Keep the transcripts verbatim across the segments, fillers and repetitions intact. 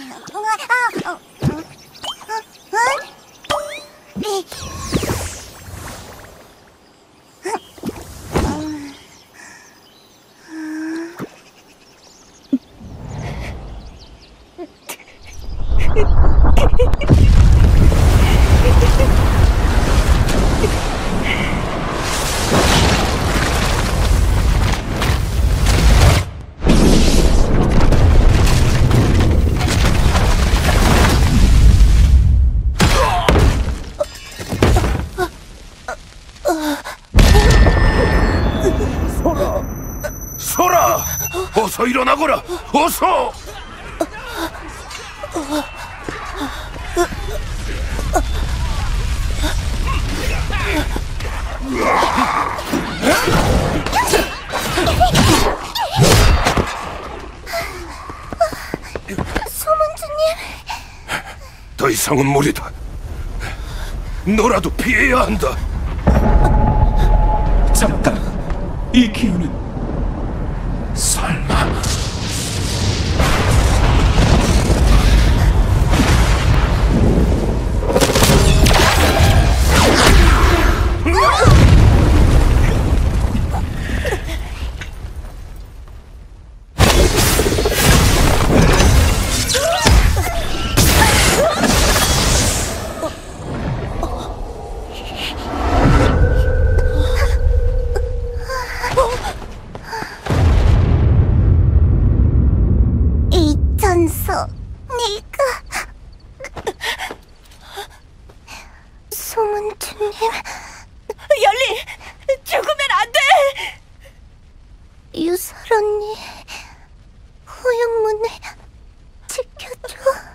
어서 일어나거라! 어서! 소문주님! 더 이상은 무리다. 너라도 피해야 한다. 잠깐! 이 기운은 설마... 소문주님... 열리! 죽으면 안 돼! 유설 언니... 호영문을 지켜줘...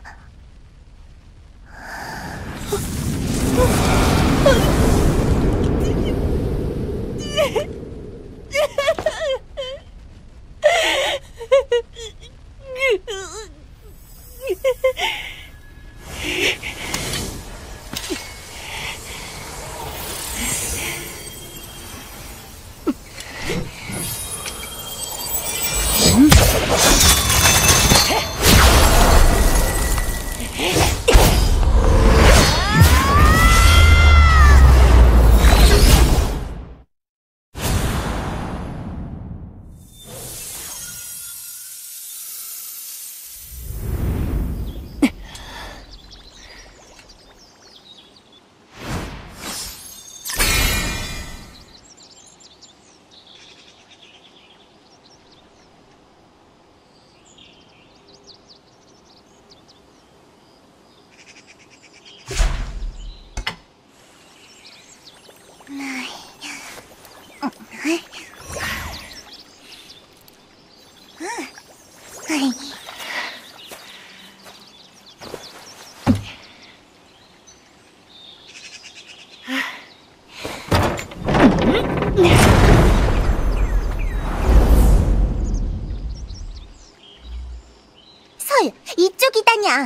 설, 이쪽이다냐.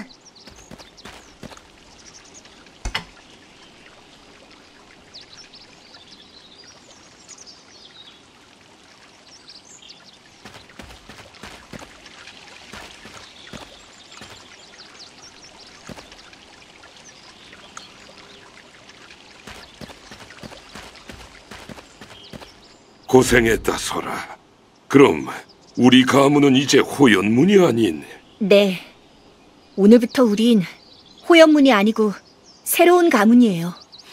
고생했다, 설아. 그럼 우리 가문은 이제 호연문이 아닌... 네. 오늘부터 우린 호연문이 아니고 새로운 가문이에요.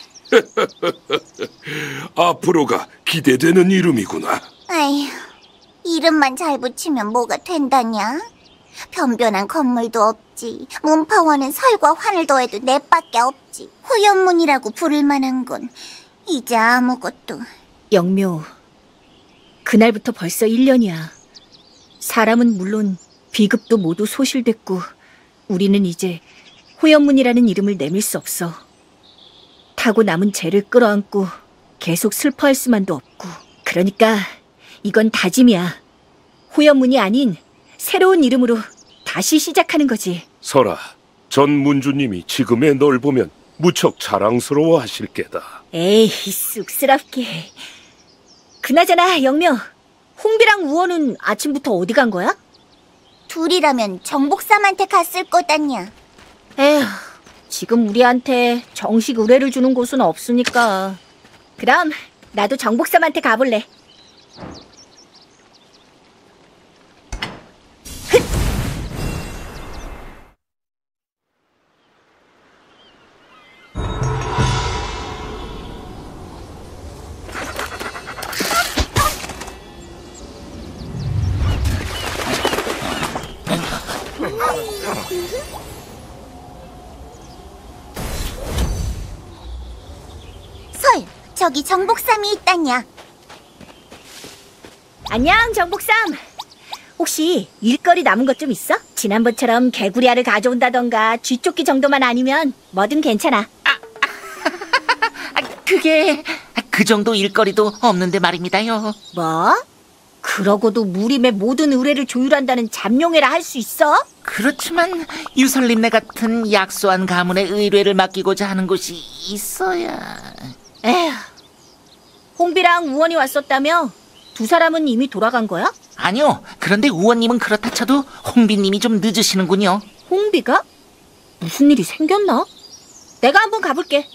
앞으로가 기대되는 이름이구나. 아휴, 이름만 잘 붙이면 뭐가 된다냐? 변변한 건물도 없지. 문파원은 설과 환을 더해도 넷밖에 없지. 호연문이라고 부를 만한 건 이제 아무것도. 영묘, 그날부터 벌써 일 년이야. 사람은 물론 비급도 모두 소실됐고 우리는 이제 호연문이라는 이름을 내밀 수 없어. 타고 남은 죄를 끌어안고 계속 슬퍼할 수만도 없고. 그러니까 이건 다짐이야. 호연문이 아닌 새로운 이름으로 다시 시작하는 거지. 설아, 전 문주님이 지금의 널 보면 무척 자랑스러워 하실 게다. 에이, 쑥스럽게. 그나저나 영묘, 홍비랑 우원은 아침부터 어디 간 거야? 둘이라면 정복삼한테 갔을 거다냐. 에휴, 지금 우리한테 정식 의뢰를 주는 곳은 없으니까. 그럼 나도 정복삼한테 가볼래. 설, 저기 정복삼이 있다냐. 안녕, 정복삼. 혹시 일거리 남은 것 좀 있어? 지난번처럼 개구리알을 가져온다던가 쥐쫓기 정도만 아니면 뭐든 괜찮아. 아, 그게 그 정도 일거리도 없는데 말입니다요. 뭐? 그러고도 무림의 모든 의뢰를 조율한다는 잠룡해라 할 수 있어? 그렇지만 유설님네 같은 약소한 가문에 의뢰를 맡기고자 하는 곳이 있어야. 에휴, 홍비랑 우원이 왔었다며? 두 사람은 이미 돌아간 거야? 아니요. 그런데 우원님은 그렇다 쳐도 홍비님이 좀 늦으시는군요. 홍비가? 무슨 일이 생겼나? 내가 한번 가볼게.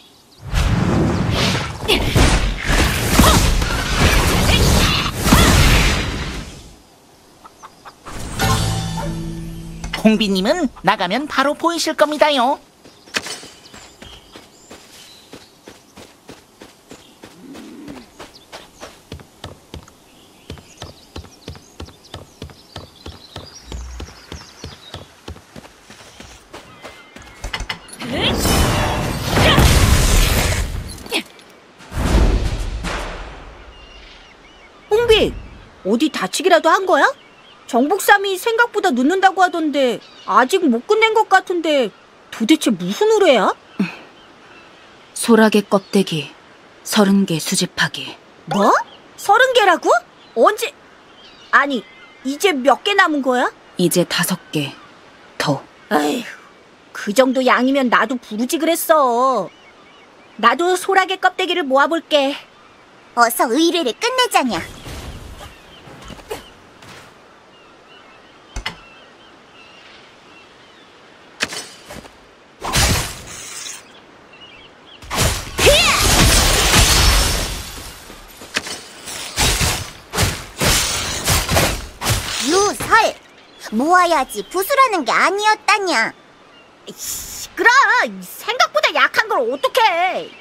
홍비님은 나가면 바로 보이실 겁니다요. 홍비, 어디 다치기라도 한 거야? 정복삼이 생각보다 늦는다고 하던데 아직 못 끝낸 것 같은데 도대체 무슨 의뢰야? 소라게 껍데기 서른 개 수집하기. 뭐? 서른 개라고? 언제? 아니, 이제 몇 개 남은 거야? 이제 다섯 개 더. 아휴, 그 정도 양이면 나도 부르지 그랬어. 나도 소라게 껍데기를 모아볼게. 어서 의뢰를 끝내자냐. 유설, 모아야지 부수라는 게 아니었다냐. 시끄러! 생각보다 약한 걸 어떡해!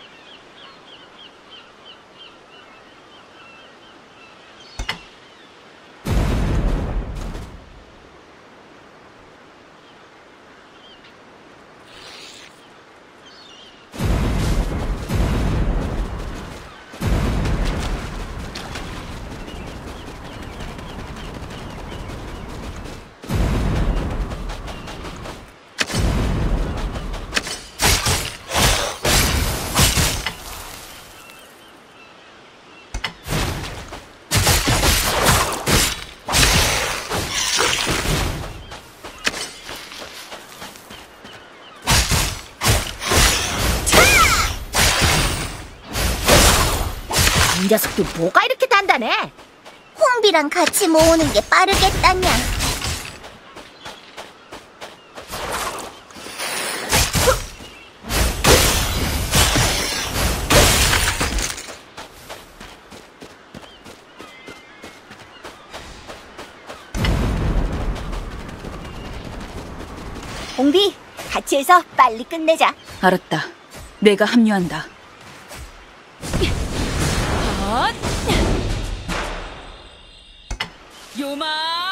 이 녀석들 뭐가 이렇게 단단해? 홍비랑 같이 모으는 게 빠르겠다냐. 홍비, 같이 해서 빨리 끝내자. 알았다. 내가 합류한다. 요마!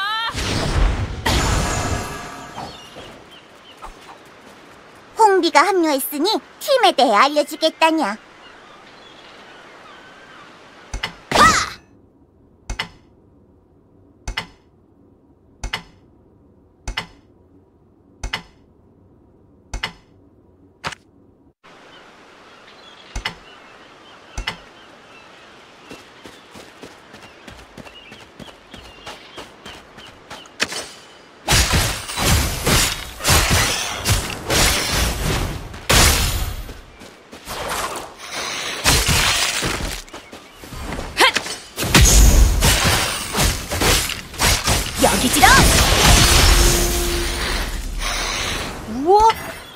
홍비가 합류했으니 팀에 대해 알려주겠다냐. 뭐?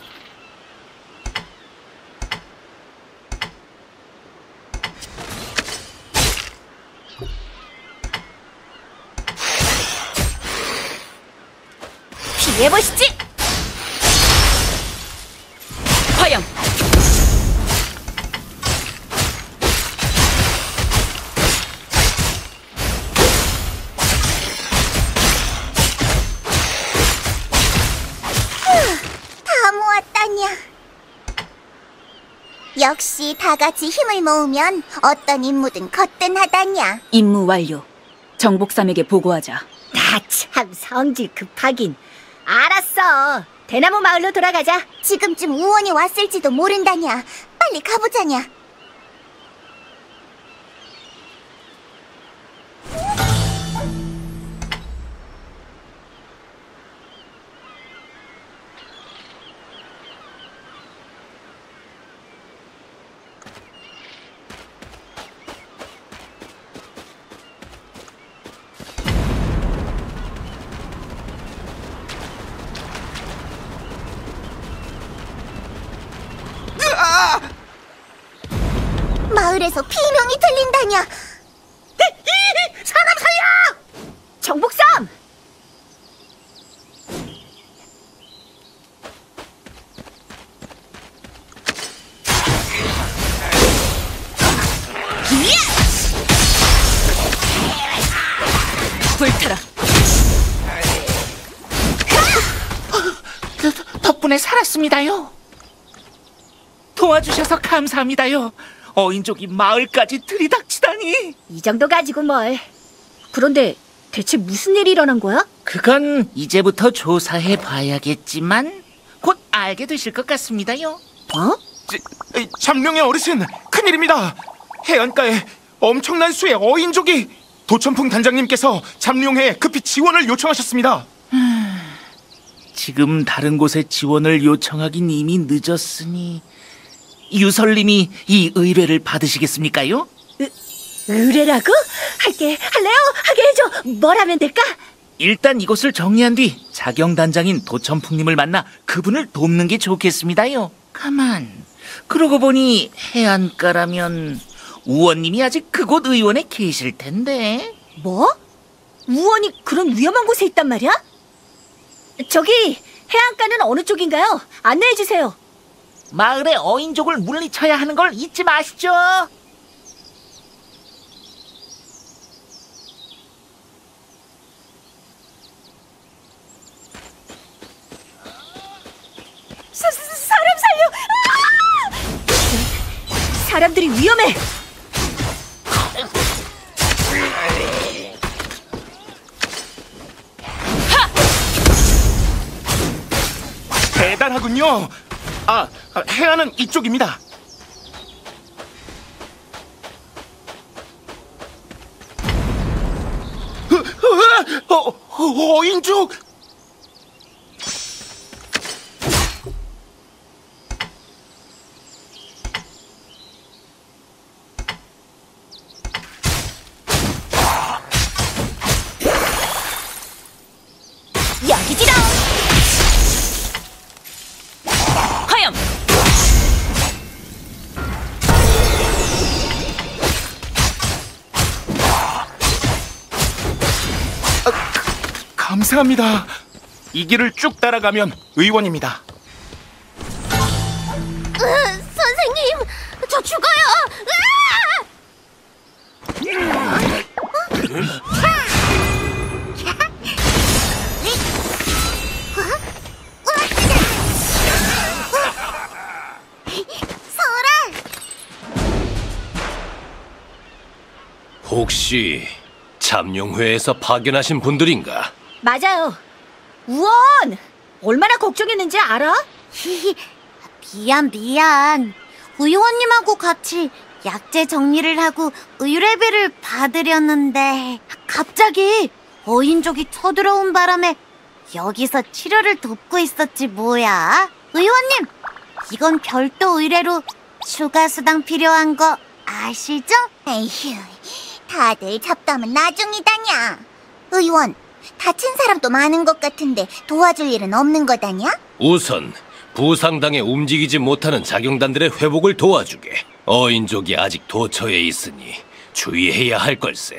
피해보시지! 화염! 다 모았다냐. 역시 다 같이 힘을 모으면 어떤 임무든 거뜬하다냐. 임무 완료. 정복삼에게 보고하자. 나 참 성질 급하긴. 알았어. 대나무 마을로 돌아가자. 지금쯤 우원이 왔을지도 모른다냐. 빨리 가보자냐. 마을에서 비명이 들린다냐. 사람 살려! 정복삼! 불타라. 덕분에 살았습니다요. 도와주셔서 감사합니다요. 어인족이 마을까지 들이닥치다니. 이 정도 가지고 뭘. 그런데 대체 무슨 일이 일어난 거야? 그건 이제부터 조사해 봐야겠지만 곧 알게 되실 것 같습니다요. 어? 잠룡의 어르신, 큰일입니다. 해안가에 엄청난 수의 어인족이 도천풍 단장님께서 잠룡회에 급히 지원을 요청하셨습니다. 지금 다른 곳에 지원을 요청하긴 이미 늦었으니 유설님이 이 의뢰를 받으시겠습니까요? 의뢰라고? 할게, 할래요? 하게 해줘. 뭘 하면 될까? 일단 이곳을 정리한 뒤 자경단장인 도천풍님을 만나 그분을 돕는 게 좋겠습니다요. 가만, 그러고 보니 해안가라면 우원님이 아직 그곳 의원에 계실 텐데. 뭐? 우원이 그런 위험한 곳에 있단 말이야? 저기, 해안가는 어느 쪽인가요? 안내해주세요. 마을의 어인족을 물리쳐야 하는 걸 잊지 마시죠. 사, 사람 살려! 아! 사람들이 위험해! 대단하군요. 아, 해안은 이쪽입니다. 어, 어, 어, 어인족! 여기지롱! 화염! 감사합니다. 이 길을 쭉 따라가면 의원입니다. 선생님, 저 죽어요. 혹시 잠룡회에서 파견하신 분들인가? 맞아요. 우원! 얼마나 걱정했는지 알아? 미안 미안. 의원님하고 같이 약재 정리를 하고 의뢰비를 받으려는데 갑자기 어인족이 쳐들어온 바람에 여기서 치료를 돕고 있었지 뭐야. 의원님, 이건 별도 의뢰로 추가 수당 필요한 거 아시죠? 에휴, 다들 잡담은 나중이다냐. 의원, 다친 사람도 많은 것 같은데 도와줄 일은 없는 거다냐? 우선 부상당해 움직이지 못하는 자경단들의 회복을 도와주게. 어인족이 아직 도처에 있으니 주의해야 할 걸세.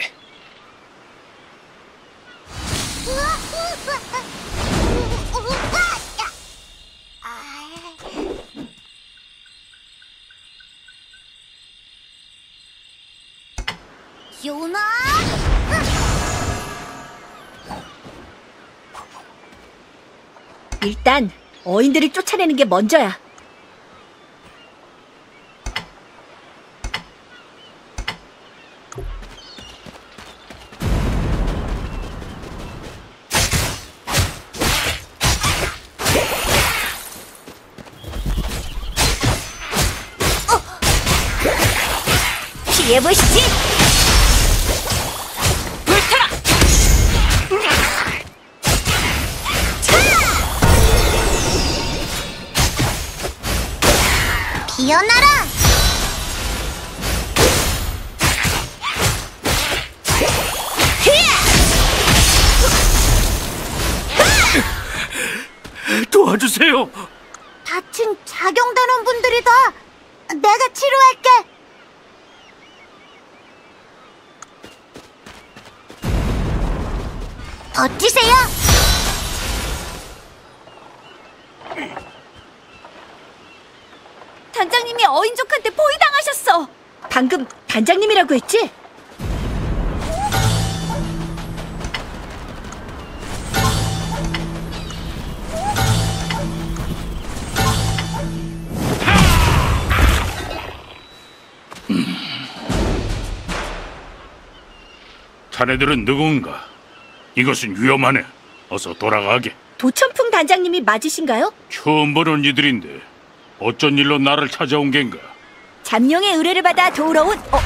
요나! 일단 어인들을 쫓아내는 게 먼저야. 피해보시지! 불타라! 피어나라! 도와주세요. 다친 자경단원 분들이다. 내가 치료할게. 버티세요. 단장님이 어인족한테 포위당하셨어. 방금 단장님이라고 했지? 자네들은 누군가? 이것은 위험하네. 어서 돌아가게. 도천풍 단장님이 맞으신가요? 처음 보는 이들인데 어쩐 일로 나를 찾아온 겐가? 잠룡의 의뢰를 받아 도우러 온 어,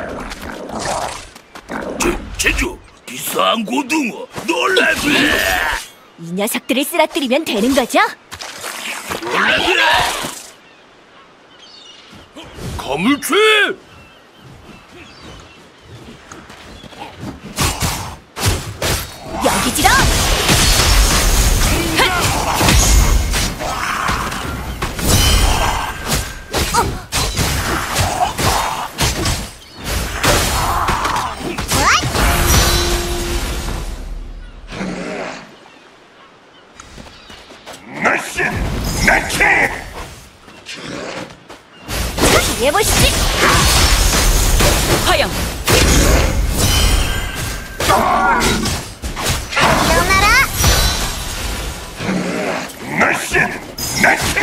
제, 제주 비싼 고등어 놀라네. 이 녀석들을 쓰러뜨리면 되는 거죠? 거물쇠! 여기 지러! 날씨! 날씨! 해보시지! 화염! 일어나라! 날씨! 날씨!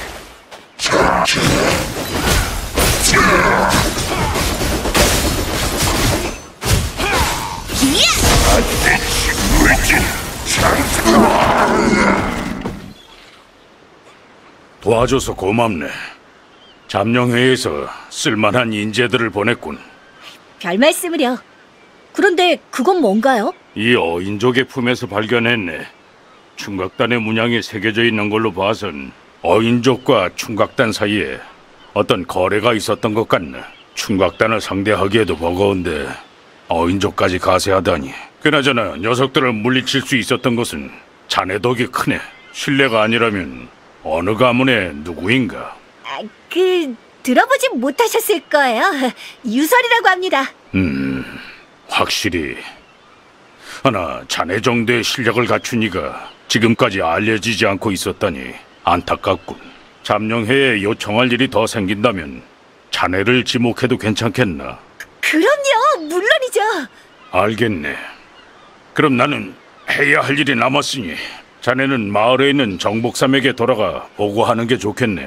도와줘서 고맙네. 잠룡회에서 쓸만한 인재들을 보냈군. 별 말씀을요. 그런데 그건 뭔가요? 이 어인족의 품에서 발견했네. 충각단의 문양이 새겨져 있는 걸로 봐선 어인족과 충각단 사이에 어떤 거래가 있었던 것 같네. 충각단을 상대하기에도 버거운데 어인족까지 가세하다니. 그나저나 녀석들을 물리칠 수 있었던 것은 자네 덕이 크네. 실례가 아니라면 어느 가문의 누구인가? 아, 그 들어보지 못하셨을 거예요. 유설이라고 합니다. 음, 확실히. 하나 자네 정도의 실력을 갖춘 이가 지금까지 알려지지 않고 있었다니 안타깝군. 잠룡회에 요청할 일이 더 생긴다면 자네를 지목해도 괜찮겠나? 그럼요, 물론이죠. 알겠네. 그럼 나는 해야 할 일이 남았으니 자네는 마을에 있는 정복삼에게 돌아가 보고하는 게 좋겠네.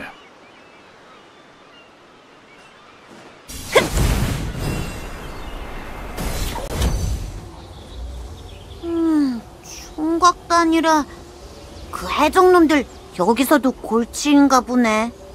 음, 총각단이라 그 해적놈들 여기서도 골치인가 보네.